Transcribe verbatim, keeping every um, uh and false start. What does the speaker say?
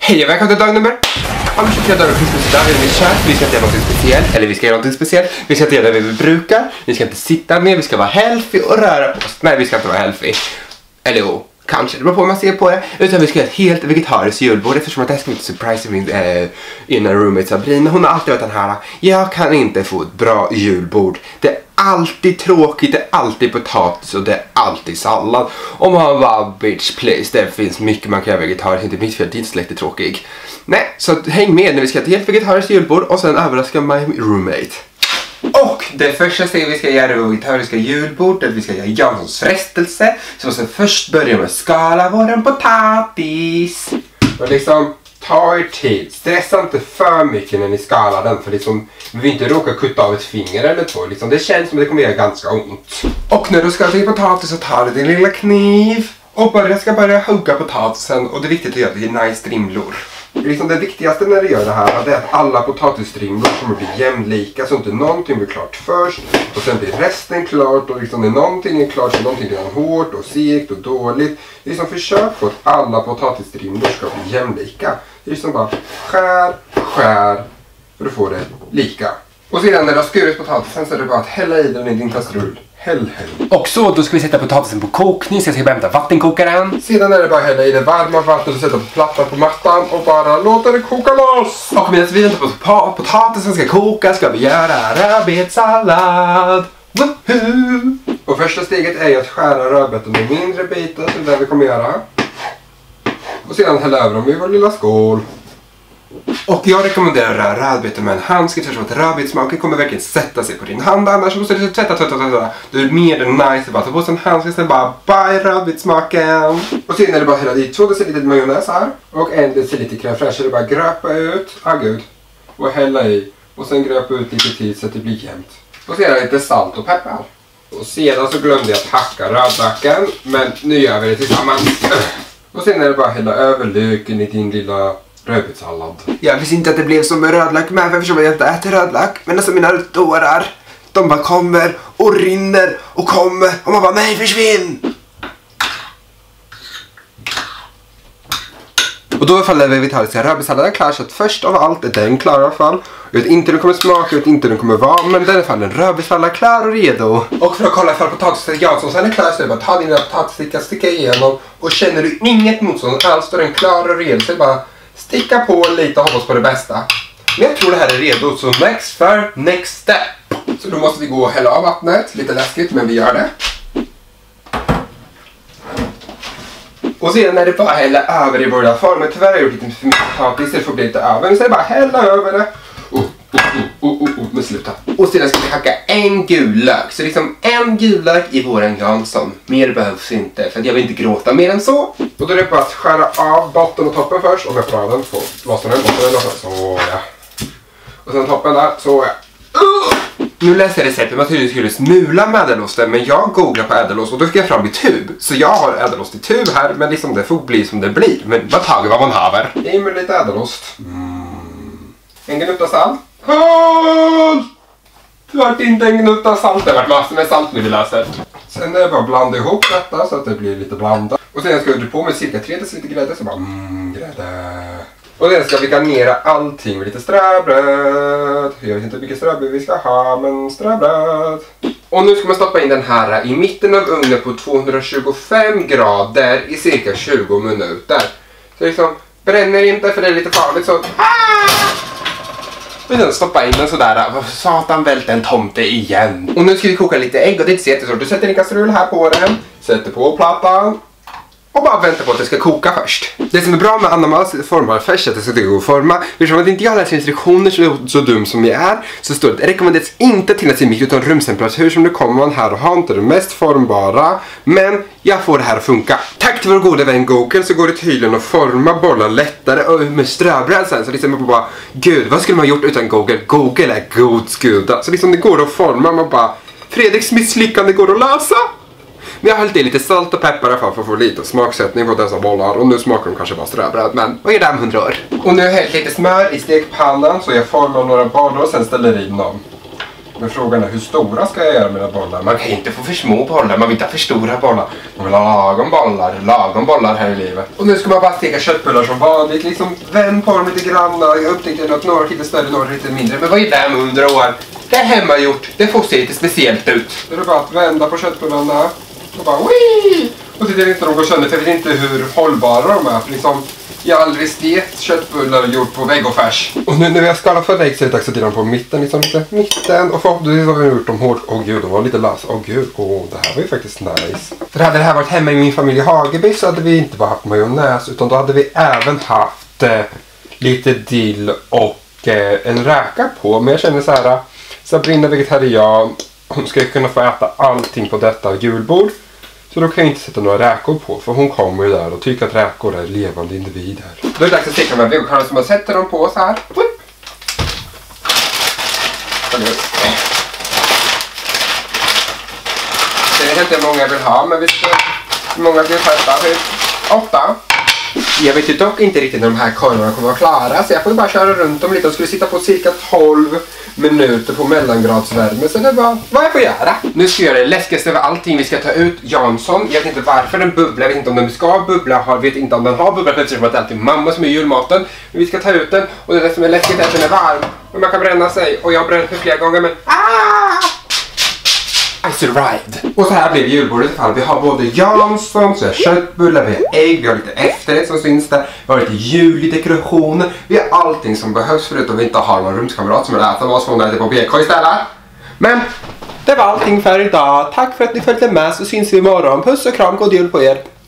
Hej och välkommen till dag nummer. Om tjugotre dagar och idag är det kört. Vi ska inte göra något speciellt. Eller vi ska göra något speciellt. Vi ska inte göra det vi brukar. Vi ska inte sitta ner. Vi ska vara healthy och röra på oss. Nej, vi ska inte vara healthy. Eller jo, kanske. Det beror på hur man ser på det. Utan vi ska göra ett helt vegetariskt julbord. Eftersom att det här ska bli surprise min äh, innan roommate Sabrina. Hon har alltid varit den här. Jag kan inte få ett bra julbord. Det är alltid tråkigt. Det är alltid potatis och det är alltid sallad. Om man bara bitch please. Det finns mycket man kan göra vegetariskt. Inte mitt fel, din släkt är tråkig. Nej, så häng med när vi ska ha ett helt vegetariskt julbord. Och sen överraska my roommate. Och det första steget vi ska göra är vegetariska julbord. Där vi ska göra Janssons frestelse. Så vi ska först börja med att skala våran potatis. Och liksom ta er tid. Stressa inte för mycket när ni skalar den. För liksom, vi vill inte råka kutta av ett finger eller två. Liksom, det känns som att det kommer göra ganska ont. Och när du skalar din potatis så tar du din lilla kniv. Och börja, ska börja hugga potatisen. Och det är viktigt att göra det i nice strimlor. Liksom det viktigaste när du gör det här är att alla potatisstrimlor kommer bli jämlika. Så inte någonting blir klart först. Och sen blir resten klart. Och liksom när någonting är klart så är någonting redan hårt och segt och dåligt. Liksom försök på att alla potatisstrimlor ska bli jämlika. Det är liksom bara skär, skär. För att få det lika. Och sedan när du har skurit potatisen så är det bara att hälla i den i din kastrull. Häll, häll. Och så då ska vi sätta potatisen på kokning. Så jag ska bara hämta vattenkokaren. Sedan är det bara att hälla i det varma vattnet och sätta på plattan på mattan. Och bara låta det koka loss. Och medan vi väntar på att potatisen ska koka ska vi göra rödbetssallad. Woohoo! Och första steget är att skära rödbetan i mindre bitar. Så det är det vi kommer göra. Och sedan hälla över dem i vår lilla skål. Och jag rekommenderar rödbetor med en handske eftersom att rödbetssmaken kommer verkligen sätta sig på din hand. Annars måste du tvätta, tvätta, tvätta. Du är mer än nice bara ta på sig en handske sen bara bye rödbetssmaken. Och sen är det bara att hälla i två deciliter majonnäs här. Och en deciliter crème fraîche. Det är bara att gröpa ut. Ah gud. Och hälla i. Och sen gröpa ut lite tid så att det blir jämnt. Och sen lite salt och peppar. Och sedan så glömde jag att hacka rödlacken. Men nu gör vi det tillsammans. Och sen är det bara att hälla över löken i din lilla rödbetssallad. Jag visste inte att det blev som med rödlack med, för jag förstår att jag inte äter rödlack. Men alltså mina tårar, de bara kommer och rinner och kommer. Och man bara, nej försvinn! Och då faller vegetariska rödbetssalladen klar, så att först av allt är den klar i alla fall. Jag vet inte hur den kommer smaka, jag vet inte hur den kommer vara, men den är i alla fall en rödbetssallad klar och redo. Och för att kolla ifall potatisen Jansson sen är klar så är det bara ta dina potatisstickar, sticka igenom. Och känner du inget motstånd alls, då är den klar och redo, så är det bara sticka på lite och hoppas på det bästa. Men jag tror det här är redo, så next för next step. Så då måste vi gå och hälla av vattnet, lite läskigt men vi gör det. Och sedan är det bara att hälla över i båda former. Tyvärr har jag gjort lite för mycket potatis så det får bli lite över. Så är det bara att hälla över det. Oh, oh, oh, oh, oh, men sluta. Och sedan ska vi hacka en gul lök. Så liksom en gul lök i våran Jansson. Mer behövs inte för jag vill inte gråta mer än så. Och då är det bara att skära av botten och toppen först. Och öppna den på lossna den, botten och så ja. Och sen toppen där, så ja. Uh! Nu läser jag receptet, man tydligen skulle smula med ädelosten, men jag googlar på ädelost och då fick jag fram i tub. Så jag har ädelost i tub här, men liksom det får bli som det blir. Men vad tager vad man haver. I med lite ädelost. Mm. En gnutta salt. Halt! Det vart inte en gnutta salt, det vart massor med salt nu vi läser. Sen är det bara att blanda ihop detta så att det blir lite blandat. Och sen ska jag dra på med cirka tre deciliter grädde, så bara mm, grädde. Och sen ska vi garnera allting med lite ströbröd. Jag vet inte hur mycket ströbröd vi ska ha, men ströbröd. Och nu ska man stoppa in den här i mitten av ugnen på tvåhundratjugofem grader i cirka tjugo minuter. Så liksom, bränner inte för det är lite farligt så... Och sen stoppa in den sådär. Satan välte en tomte igen. Och nu ska vi koka lite ägg och det är inte så jättesvårt. Du sätter en kastrull här på den. Sätter på plattan. Och bara vänta på att det ska koka först. Det som är bra med Anna-Mals formbar färs är att det ska gå att forma. Eftersom att inte jag läser instruktioner så, så dum som jag är, så står det att det rekommenderas inte till att se mikro utan rumstemperatur som det kommer man här och har inte det mest formbara. Men jag får det här att funka. Tack till vår goda vän Google så går det tydligen att forma bollar lättare och med ströbröd sen. Så liksom man bara, gud vad skulle man ha gjort utan Google? Google är god skuda. Så liksom det går att forma, man bara, Fredriks misslyckande går att lösa. Men jag har hällt i lite salt och peppar i alla fall för att få lite smaksättning på dessa bollar. Och nu smakar de kanske bara ströbröd, men vad är det om hundra år? Och nu har jag hällt lite smör i stekpannan så jag formar några bollar och sen ställer in dem. Men frågan är, hur stora ska jag göra mina bollar? Man kan inte få för små bollar, man vill inte ha för stora bollar. Man vill ha lagom bollar, lagom bollar här i livet. Och nu ska man bara steka köttbullar som vanligt, liksom vänd på dem lite grann. Jag upptäckte att några lite större, några lite mindre. Men vad är det med hundra år? Det är hemmagjort, det får se lite speciellt ut. Det är bara att vända på köttbullarna och bara wii! Och så är det inte de går sönder, för jag vet inte hur hållbara de är. För liksom, jag har aldrig stekt köttbullar gjort på väggofärs. Och nu när vi har skalat för ägg så är det dags att dela dem på mitten, liksom lite mitten. Och förhoppningsvis har vi gjort dem hårt. Åh gud, de var lite lass. Åh gud, åh, det här var ju faktiskt nice. För hade det här varit hemma i min familj i Hageby så hade vi inte bara haft majonnäs, utan då hade vi även haft eh, lite dill och eh, en räka på. Men jag känner så här, Sabrina vegetarian, hon ska ju kunna få äta allting på detta julbord. Så då kan jag inte sätta några räkor på, för hon kommer ju där och tycker att räkor är levande individer. Då är det dags att steka de här vegokorvarna som man sätter dem på så här. Jag vet inte hur många jag vill ha, men vi ska... Hur många vill testa? Åtta. Jag vet ju dock inte riktigt när de här korvarna kommer att vara klara, så jag får ju bara köra runt dem lite och skulle sitta på cirka tolv minuter på mellangradsvärme, så det är bara vad jag får göra. Nu ska jag göra det läskigaste av allting. Vi ska ta ut Jansson. Jag vet inte varför den bubblar, jag vet inte om den ska bubbla, jag vet inte om den har bubblat eftersom att det är alltid mamma som är julmaten. Men vi ska ta ut den och det som är läskigt är att den är varm. Men man kan bränna sig och jag har bränt mig flera gånger, men ah! I survived. Och så här blir julbordet i fall. Vi har både Jansson, så är köttbullar, vi har ägg, vi har lite efterrätt som syns där. Vi har lite julig dekorationer. Vi har allting som behövs förutom vi inte har någon rumskamrat som vill äta vad som äter på B K istället. Men det var allting för idag. Tack för att ni följde med, så syns vi imorgon. Puss och kram, god jul på er.